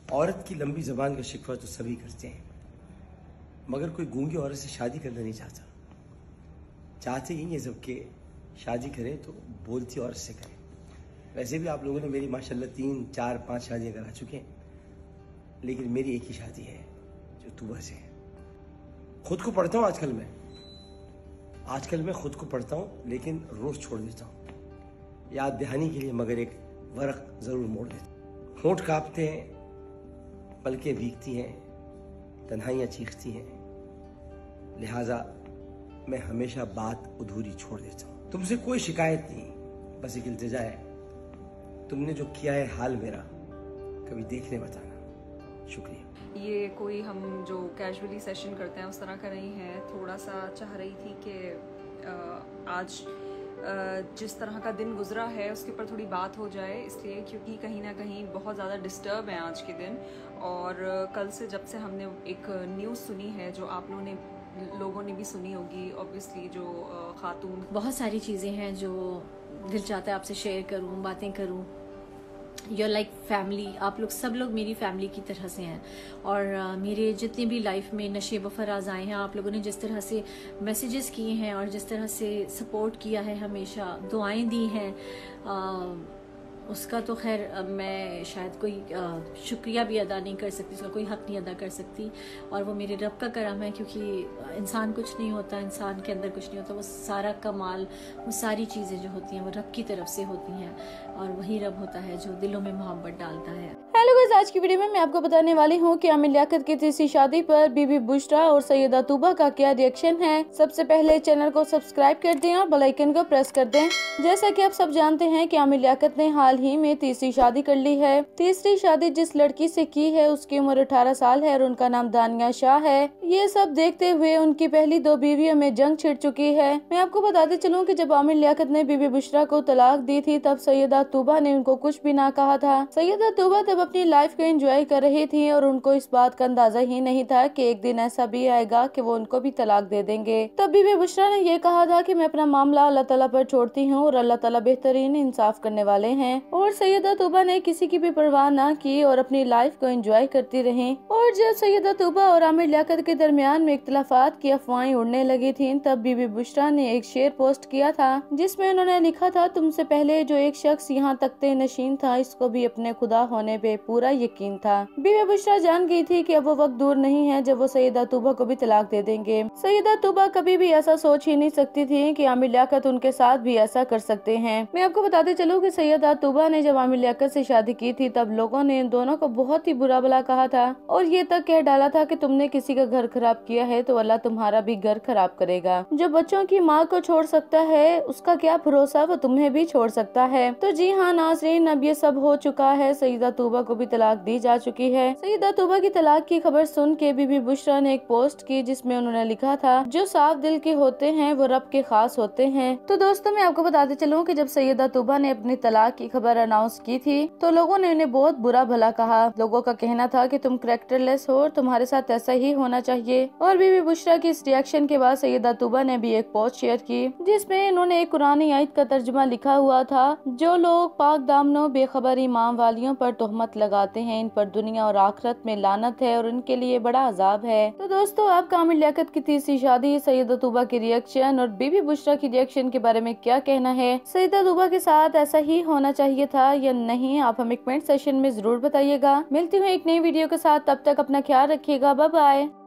औरत की लंबी जबान का शिकवा तो सभी करते हैं, मगर कोई गूंगी औरत से शादी करना नहीं चाहता। चाहते ही ये सब के शादी करें तो बोलती औरत से करें। वैसे भी आप लोगों ने मेरी माशाल्लाह 3, 4, 5 शादियां करा चुके हैं, लेकिन मेरी एक ही शादी है जो तूबा से है। खुद को पढ़ता हूँ आजकल मैं खुद को पढ़ता हूँ, लेकिन रोज छोड़ देता हूँ याद दहानी के लिए, मगर एक वरक जरूर मोड़ देता हूँ। होंठ कांपते हैं, पलकें भीगती हैं, तन्हाइयाँ चीखती हैं, लिहाजा मैं हमेशा बात अधूरी छोड़ देता हूँ। तुमसे कोई शिकायत नहीं, बस एक इल्तिजा है, तुमने जो किया है हाल मेरा कभी देखने बताना। शुक्रिया। ये कोई हम जो कैजुअली सेशन करते हैं उस तरह का नहीं है। थोड़ा सा चाह रही थी कि आज जिस तरह का दिन गुजरा है उसके ऊपर थोड़ी बात हो जाए, इसलिए क्योंकि कहीं ना कहीं बहुत ज़्यादा डिस्टर्ब है आज के दिन। और कल से जब से हमने एक न्यूज़ सुनी है जो आप लोगों ने भी सुनी होगी ऑब्वियसली, जो खातून, बहुत सारी चीज़ें हैं जो दिल चाहता है आपसे शेयर करूं, बातें करूं। You're like फैमिली, आप लोग सब लोग मेरी फैमिली की तरह से हैं। और मेरे जितने भी लाइफ में नशे बफराज आए हैं, आप लोगों ने जिस तरह से मैसेजेस किए हैं और जिस तरह से सपोर्ट किया है, हमेशा दुआएं दी हैं, उसका तो खैर मैं शायद कोई शुक्रिया भी अदा नहीं कर सकती, उसका कोई हक नहीं अदा कर सकती। और वो मेरे रब का करम है, क्योंकि इंसान कुछ नहीं होता, इंसान के अंदर कुछ नहीं होता, वो सारा कमाल, वो सारी चीज़ें जो होती हैं वो रब की तरफ से होती हैं, और वही रब होता है जो दिलों में मोहब्बत डालता है। हेलो गाइस, आज की वीडियो में मैं आपको बताने वाली हूँ कि आमिर लियाकत की तीसरी शादी पर बीबी बुशरा और सैयदा तूबा का क्या रिएक्शन है। सबसे पहले चैनल को सब्सक्राइब कर दें और बेल आइकन को प्रेस कर दें। जैसा कि आप सब जानते हैं कि आमिर लियाकत ने हाल ही में तीसरी शादी कर ली है। तीसरी शादी जिस लड़की से की है उसकी उम्र 18 साल है और उनका नाम दानिया शाह है। ये सब देखते हुए उनकी पहली 2 बीवियों में जंग छिड़ चुकी है। मैं आपको बताते चलूँ कि जब आमिर लियाकत ने बीबी बुशरा को तलाक दी थी तब सैयदा तूबा ने उनको कुछ भी ना कहा था। सैयदा तूबा तब अपनी लाइफ को एंजॉय कर रही थी और उनको इस बात का अंदाजा ही नहीं था कि एक दिन ऐसा भी आएगा कि वो उनको भी तलाक दे देंगे। तब बीबी बुशरा ने ये कहा था कि मैं अपना मामला अल्लाह ताला पर छोड़ती हूँ और अल्लाह ताला बेहतरीन इंसाफ करने वाले हैं। और सैयदा तूबा ने किसी की भी परवाह ना की और अपनी लाइफ को एंजॉय करती रही। और जब सैयदा तूबा और आमिर लियाकत के दरमियान में इख्तिलाफात की अफवाहें उड़ने लगी थी, तब बीबी बुशरा ने एक शेर पोस्ट किया था जिसमें उन्होंने लिखा था, तुमसे पहले जो एक शख्स यहाँ तख्ते नशीन था, इसको भी अपने खुदा होने पे पूरा यकीन था। बीबी बुशरा जान गई थी कि अब वो वक्त दूर नहीं है जब वो सैयदा तूबा को भी तलाक दे देंगे। सैयदा तूबा कभी भी ऐसा सोच ही नहीं सकती थी कि आमिर लियाकत उनके साथ भी ऐसा कर सकते हैं। मैं आपको बताते चलूं कि सैयदा तूबा ने जब आमिर लियाकत से शादी की थी तब लोगों ने इन दोनों को बहुत ही बुरा भला कहा था और ये तक कह डाला था कि तुमने किसी का घर खराब किया है तो अल्लाह तुम्हारा भी घर खराब करेगा। जो बच्चों की माँ को छोड़ सकता है उसका क्या भरोसा वो तुम्हें भी छोड़ सकता है। तो जी हाँ नाज़रीन, अब ये सब हो चुका है। सैयदा तूबा को भी तलाक दी जा चुकी है। सैयदा तूबा की तलाक की खबर सुन के बीबी बुशरा ने एक पोस्ट की जिसमें उन्होंने लिखा था, जो साफ दिल के होते हैं वो रब के खास होते हैं। तो दोस्तों मैं आपको बताते चलूं कि जब सैयदा तूबा ने अपनी तलाक की खबर अनाउंस की थी तो लोगों ने उन्हें बहुत बुरा भला कहा। लोगों का कहना था कि तुम कैरेक्टरलेस हो और तुम्हारे साथ ऐसा ही होना चाहिए। और बीबी बुशरा की इस रिएक्शन के बाद सैयदा तूबा ने भी एक पोस्ट शेयर की जिसमें इन्होंने एक कुरानी आयत का तर्जुमा लिखा हुआ था, जो लोग पाक दामनों बेखबर ईमान वालियों पर तोहमत लगाते हैं इन पर दुनिया और आखिरत में लानत है और उनके लिए बड़ा अजाब है। तो दोस्तों आपका आमिर लियाकत की तीसरी शादी, सैयदा तूबा की रिएक्शन और बीबी बुशरा की रिएक्शन के बारे में क्या कहना है? सैयदा तूबा के साथ ऐसा ही होना चाहिए था या नहीं? आप हमें कमेंट सेशन में जरूर बताइएगा। मिलती हूँ एक नई वीडियो के साथ, तब तक अपना ख्याल रखिएगा। Bye bye.